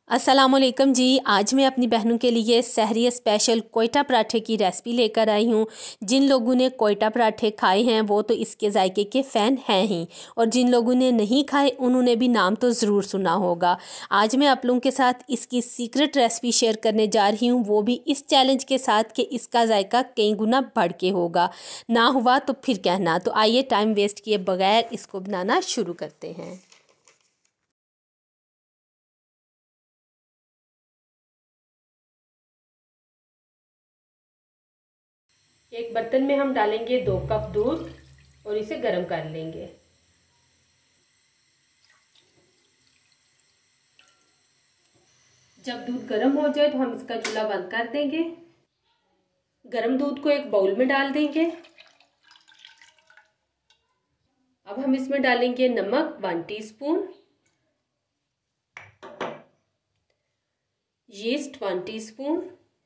अस्सलामुअलैकुम जी। आज मैं अपनी बहनों के लिए सहरी स्पेशल कोयटा पराठे की रेसिपी लेकर आई हूँ। जिन लोगों ने कोयटा पराठे खाए हैं वो तो इसके जायके के फ़ैन हैं ही, और जिन लोगों ने नहीं खाए उन्होंने भी नाम तो ज़रूर सुना होगा। आज मैं आप लोगों के साथ इसकी सीक्रेट रेसिपी शेयर करने जा रही हूँ, वो भी इस चैलेंज के साथ कि इसका जायका कई गुना बढ़ के होगा। ना हुआ तो फिर कहना। तो आइए टाइम वेस्ट किए बगैर इसको बनाना शुरू करते हैं। एक बर्तन में हम डालेंगे 2 कप दूध और इसे गर्म कर लेंगे। जब दूध गर्म हो जाए तो हम इसका चूल्हा बंद कर देंगे। गर्म दूध को एक बाउल में डाल देंगे। अब हम इसमें डालेंगे नमक 1 टीस्पून, यीस्ट 1 टीस्पून,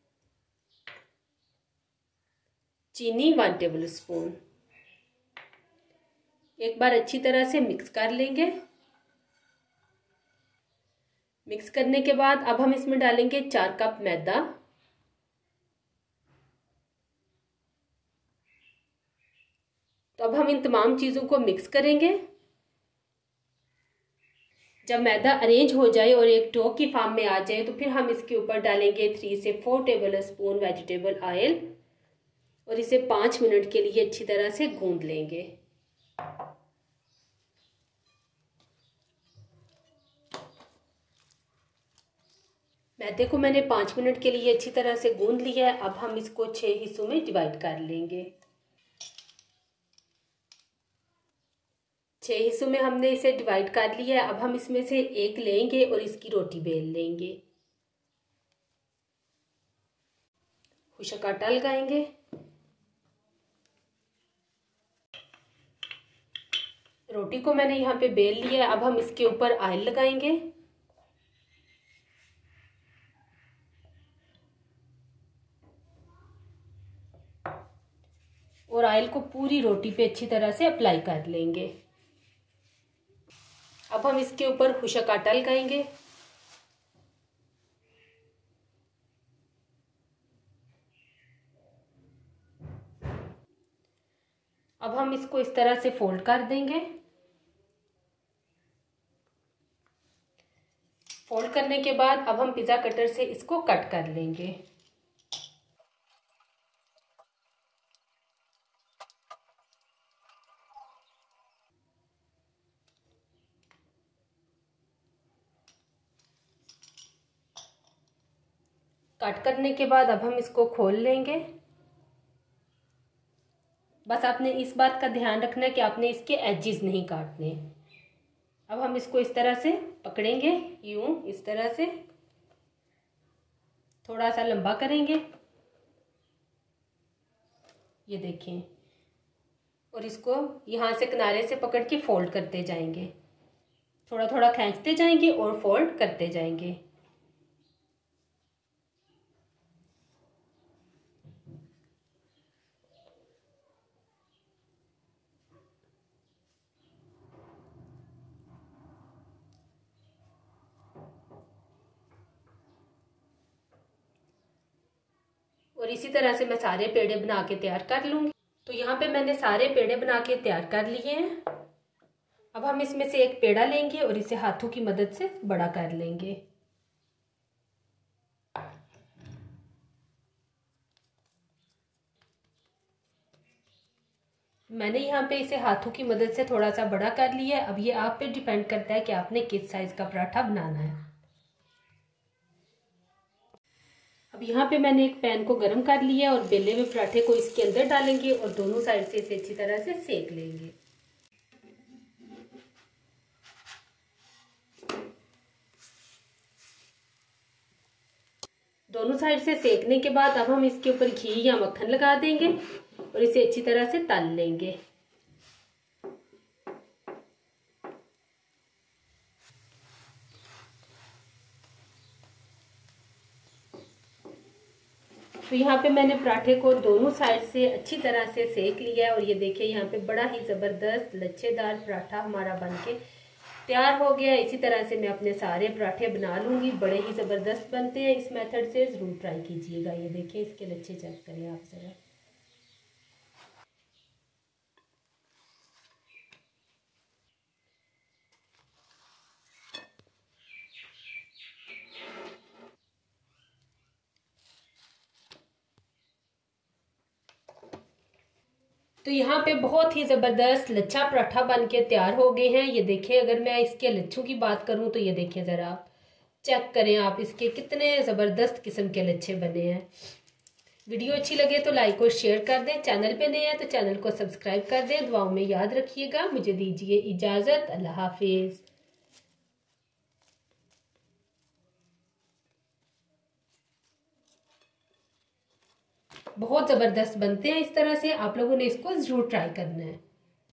चीनी 1 टेबल स्पून। एक बार अच्छी तरह से मिक्स कर लेंगे। मिक्स करने के बाद अब हम इसमें डालेंगे 4 कप मैदा। तो अब हम इन तमाम चीज़ों को मिक्स करेंगे। जब मैदा अरेंज हो जाए और एक डो की फॉर्म में आ जाए तो फिर हम इसके ऊपर डालेंगे 3 से 4 टेबल स्पून वेजिटेबल ऑयल और इसे 5 मिनट के लिए अच्छी तरह से गूंद लेंगे। मैदे को मैंने 5 मिनट के लिए अच्छी तरह से गूंद लिया है। अब हम इसको 6 हिस्सों में डिवाइड कर लेंगे। 6 हिस्सों में हमने इसे डिवाइड कर लिया है। अब हम इसमें से एक लेंगे और इसकी रोटी बेल लेंगे। खुशक आटा लगाएंगे। रोटी को मैंने यहाँ पे बेल लिया है। अब हम इसके ऊपर ऑयल लगाएंगे। और ऑयल को पूरी रोटी पे अच्छी तरह से अप्लाई कर लेंगे। अब हम इसके ऊपर खुशक आटा लगाएंगे। अब हम इसको इस तरह से फोल्ड कर देंगे। फोल्ड करने के बाद अब हम पिज़्ज़ा कटर से इसको कट कर लेंगे। कट करने के बाद अब हम इसको खोल लेंगे। बस आपने इस बात का ध्यान रखना है कि आपने इसके एजेस नहीं काटने। अब हम इसको इस तरह से पकड़ेंगे, यूं इस तरह से थोड़ा सा लंबा करेंगे, ये देखें, और इसको यहाँ से किनारे से पकड़ के फोल्ड करते जाएंगे। थोड़ा थोड़ा खींचते जाएंगे और फोल्ड करते जाएंगे। और इसी तरह से मैं सारे पेड़े बना के तैयार कर लूँगी। तो यहाँ पे मैंने सारे पेड़े बना के तैयार कर लिए हैं। अब हम इसमें से एक पेड़ा लेंगे और इसे हाथों की मदद से बड़ा कर लेंगे। मैंने यहाँ पे इसे हाथों की मदद से थोड़ा सा बड़ा कर लिया है। अब ये आप पे डिपेंड करता है कि आपने किस साइज का पराठा बनाना है। अब यहाँ पे मैंने एक पैन को गर्म कर लिया और बेले हुए पराठे को इसके अंदर डालेंगे और दोनों साइड से इसे अच्छी तरह से सेक लेंगे। दोनों साइड से सेकने के बाद अब हम इसके ऊपर घी या मक्खन लगा देंगे और इसे अच्छी तरह से तल लेंगे। तो यहाँ पे मैंने पराठे को दोनों साइड से अच्छी तरह से सेक लिया है और ये देखिए यहाँ पे बड़ा ही ज़बरदस्त लच्छेदार पराठा हमारा बनके तैयार हो गया। इसी तरह से मैं अपने सारे पराठे बना लूँगी। बड़े ही ज़बरदस्त बनते हैं। इस मेथड से ज़रूर ट्राई कीजिएगा। ये देखें, इसके लच्छे चेक करें आप ज़रा। तो यहाँ पे बहुत ही ज़बरदस्त लच्छा पराठा बन के तैयार हो गए हैं। ये देखें, अगर मैं इसके लच्छों की बात करूँ तो ये देखें ज़रा, आप चेक करें आप, इसके कितने ज़बरदस्त किस्म के लच्छे बने हैं। वीडियो अच्छी लगे तो लाइक और शेयर कर दें। चैनल पे नए हैं तो चैनल को सब्सक्राइब कर दें। दुआओं में याद रखिएगा। मुझे दीजिए इजाज़त। अल्लाह हाफिज़। बहुत ज़बरदस्त बनते हैं। इस तरह से आप लोगों ने इसको ज़रूर ट्राई करना है।